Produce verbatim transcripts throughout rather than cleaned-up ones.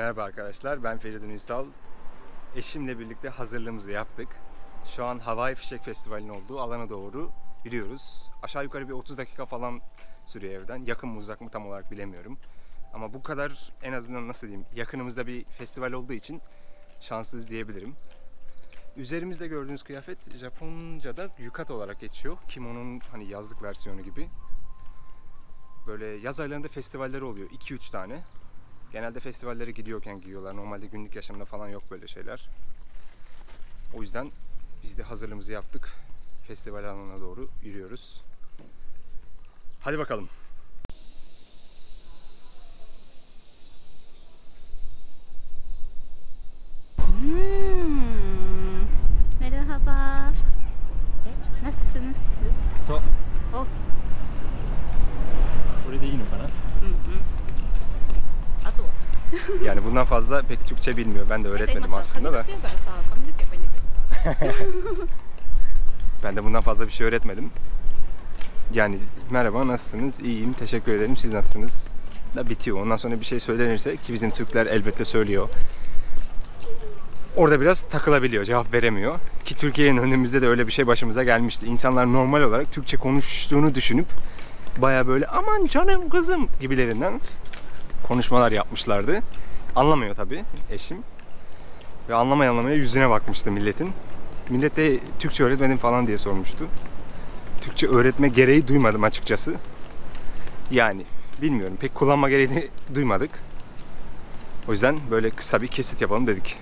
Merhaba arkadaşlar, ben Feridun Ünsal. Eşimle birlikte hazırlığımızı yaptık. Şu an Havai Fişek Festivali'nin olduğu alana doğru yürüyoruz. Aşağı yukarı bir otuz dakika falan sürüyor evden. Yakın mı uzak mı tam olarak bilemiyorum. Ama bu kadar, en azından nasıl diyeyim, yakınımızda bir festival olduğu için şanslıyız diyebilirim. Üzerimizde gördüğünüz kıyafet Japonca'da yukata olarak geçiyor. Kimono'nun hani yazlık versiyonu gibi. Böyle yaz aylarında festivalleri oluyor, iki üç tane. Genelde festivallere gidiyorken giyiyorlar. Normalde günlük yaşamda falan yok böyle şeyler. O yüzden biz de hazırlığımızı yaptık. Festival alanına doğru yürüyoruz. Hadi bakalım. Hmm. Merhaba. Nasılsınız? So. Oh. これでいいのかな? Ato. Yani bundan fazla pek Türkçe bilmiyor. Ben de öğretmedim aslında da. Ben de bundan fazla bir şey öğretmedim. Yani merhaba, nasılsınız? İyiyim, teşekkür ederim. Siz nasılsınız? Da bitiyor. Ondan sonra bir şey söylenirse, ki bizim Türkler elbette söylüyor, orada biraz takılabiliyor, cevap veremiyor. Ki Türkiye'nin önümüzde de öyle bir şey başımıza gelmişti. İnsanlar normal olarak Türkçe konuştuğunu düşünüp baya böyle aman canım kızım gibilerinden konuşmalar yapmışlardı. Anlamıyor tabii eşim. Ve anlamaya anlamaya yüzüne bakmıştı milletin. Millet de Türkçe öğretmedim falan diye sormuştu. Türkçe öğretme gereği duymadım açıkçası. Yani bilmiyorum, pek kullanma gereğini duymadık. O yüzden böyle kısa bir kesit yapalım dedik.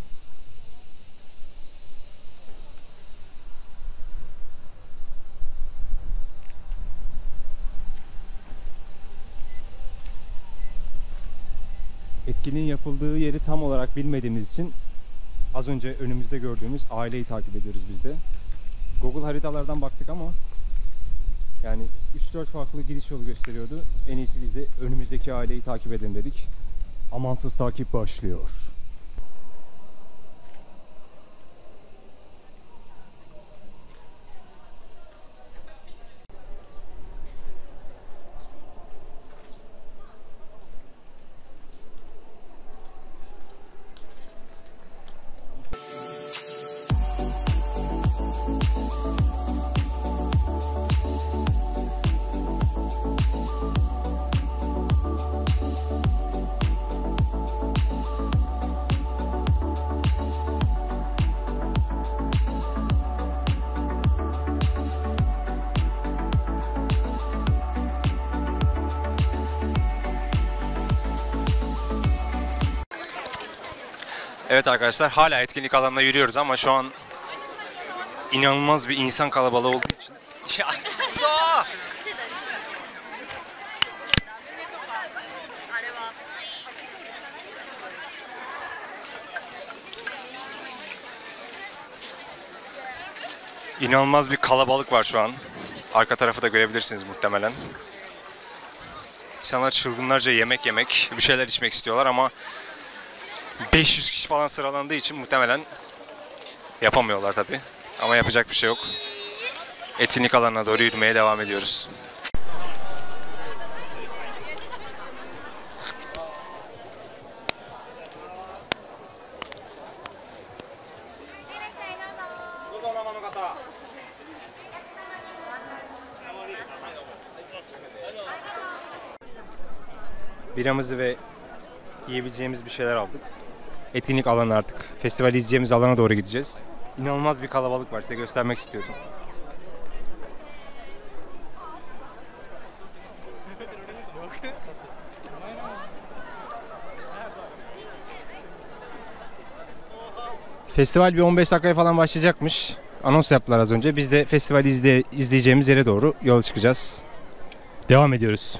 Etkinliğin yapıldığı yeri tam olarak bilmediğimiz için az önce önümüzde gördüğümüz aileyi takip ediyoruz biz de. Google haritalardan baktık ama yani üç dört farklı gidiş yolu gösteriyordu. En iyisi biz de önümüzdeki aileyi takip edelim dedik. Amansız takip başlıyor. Evet arkadaşlar, hala etkinlik alanında yürüyoruz ama şu an inanılmaz bir insan kalabalığı olduğu için İnanılmaz bir kalabalık var şu an. Arka tarafı da görebilirsiniz muhtemelen. İnsanlar çılgınlarca yemek yemek, bir şeyler içmek istiyorlar ama beş yüz kişi falan sıralandığı için muhtemelen yapamıyorlar tabi. Ama yapacak bir şey yok. Etkinlik alanına doğru yürümeye devam ediyoruz. Biramızı ve yiyebileceğimiz bir şeyler aldık. Etkinlik alanı artık. Festivali izleyeceğimiz alana doğru gideceğiz. İnanılmaz bir kalabalık var. Size göstermek istiyorum. Festival bir on beş dakikaya falan başlayacakmış. Anons yaptılar az önce. Biz de festivali izle, izleyeceğimiz yere doğru yola çıkacağız. Devam ediyoruz.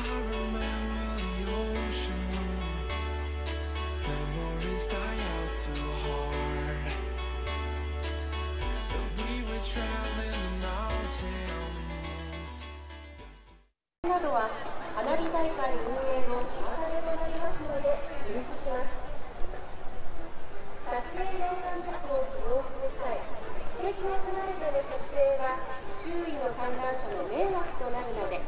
などは花火大会運営の妨げとなりますので注意します。撮影用観客を使用する際、ステージが離れての撮影は周囲の観覧者の迷惑となるので、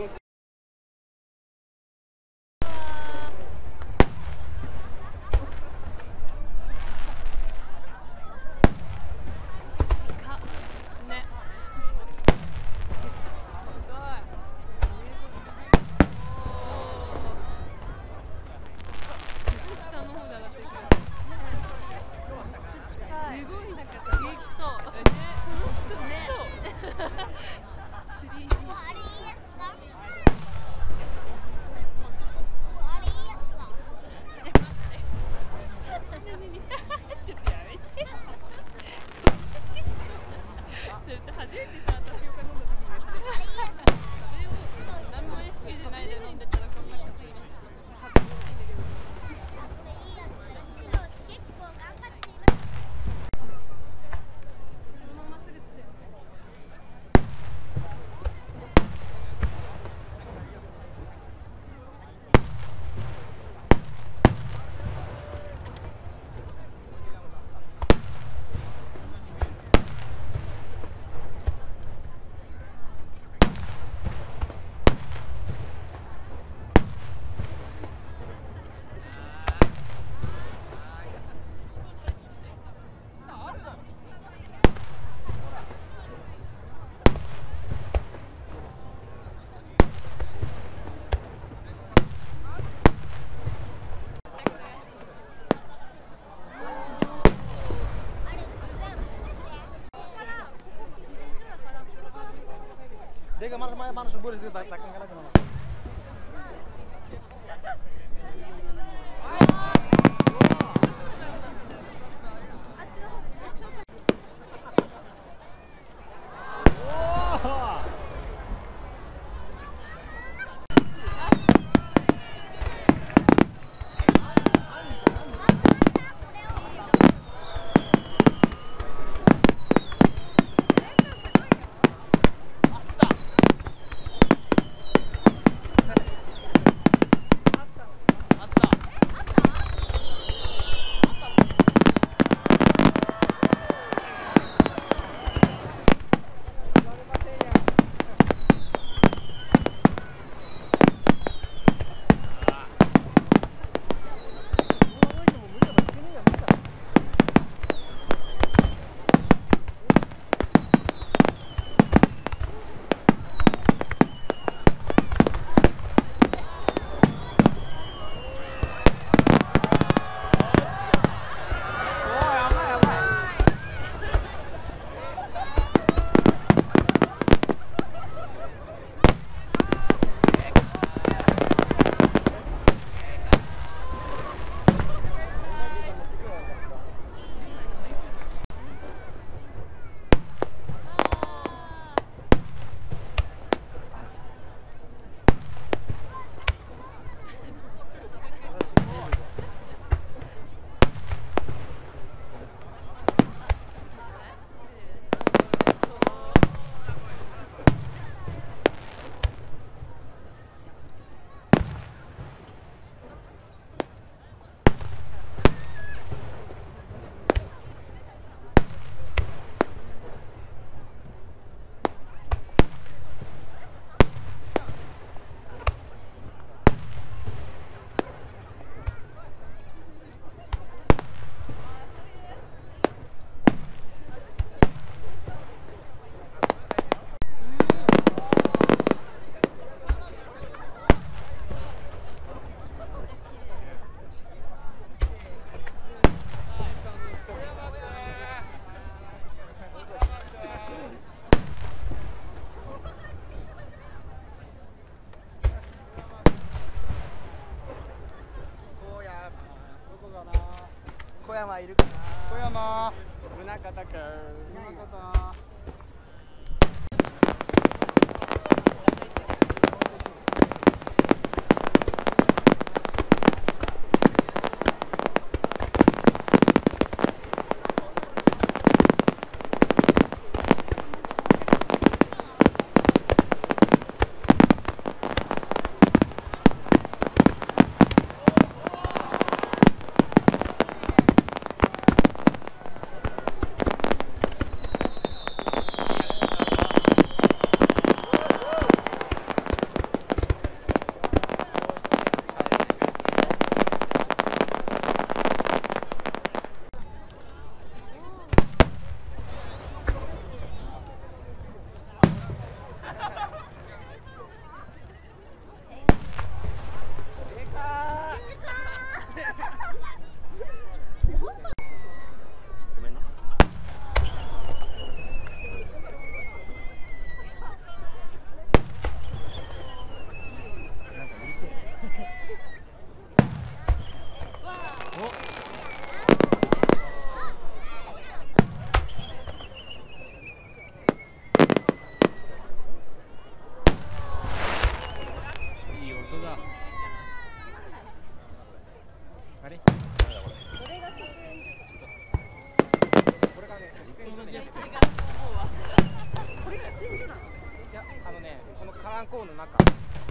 Dia kemana mana mana subur itu tak takkan kalah gimana? Koyama いるかな。小山。宗像くん。宗像。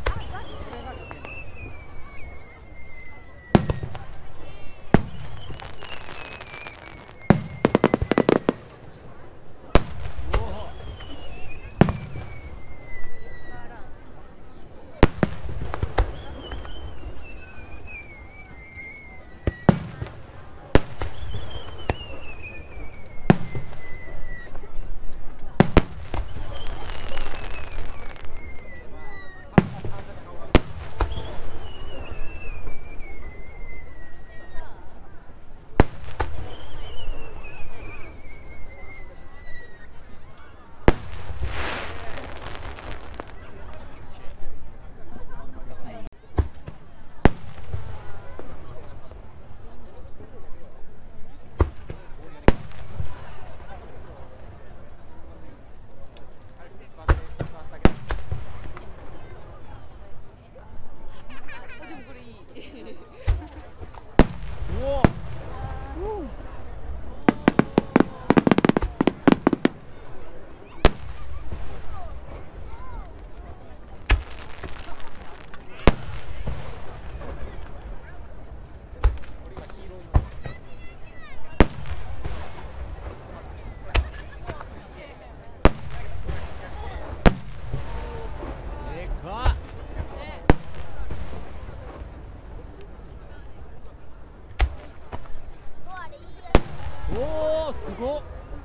おお、すごっ。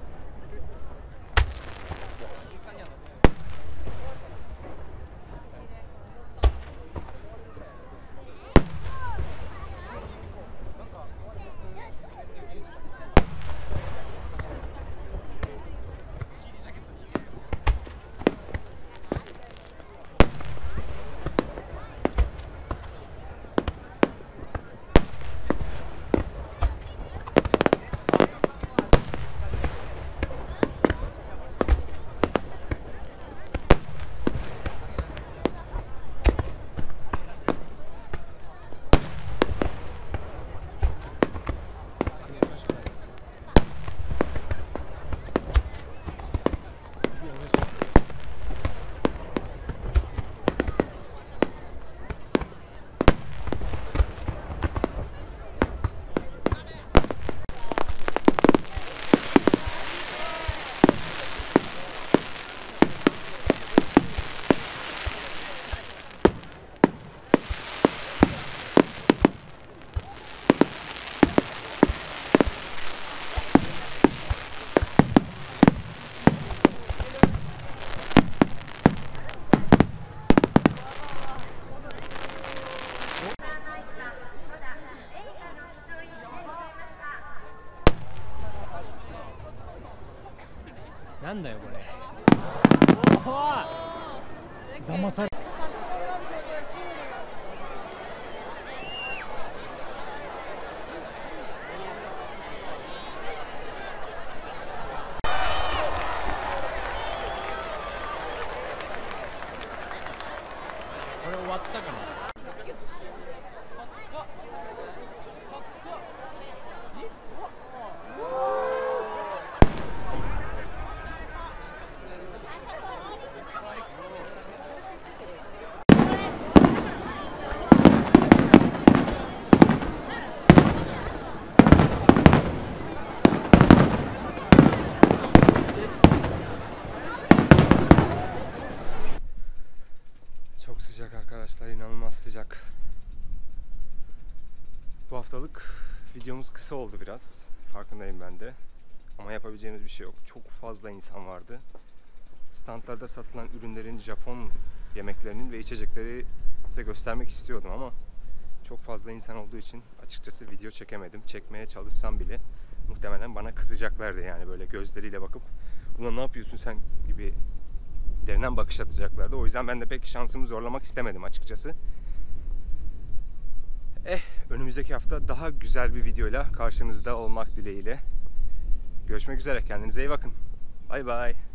なんだよこれ。おお、騙され。これ終わったかな。 Çok sıcak arkadaşlar, inanılmaz sıcak. Bu haftalık videomuz kısa oldu biraz. Farkındayım ben de. Ama yapabileceğimiz bir şey yok. Çok fazla insan vardı. Standlarda satılan ürünlerin, Japon yemeklerinin ve içecekleri size göstermek istiyordum ama çok fazla insan olduğu için açıkçası video çekemedim. Çekmeye çalışsam bile muhtemelen bana kızacaklardı, yani böyle gözleriyle bakıp "Ulan ne yapıyorsun sen" gibi derinden bakış atacaklardı. O yüzden ben de pek şansımı zorlamak istemedim açıkçası. Eh, önümüzdeki hafta daha güzel bir videoyla karşınızda olmak dileğiyle. Görüşmek üzere, kendinize iyi bakın. Bay bay.